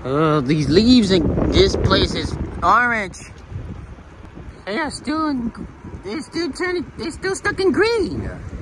These leaves in this place is orange. They are still they're still stuck in green. Yeah.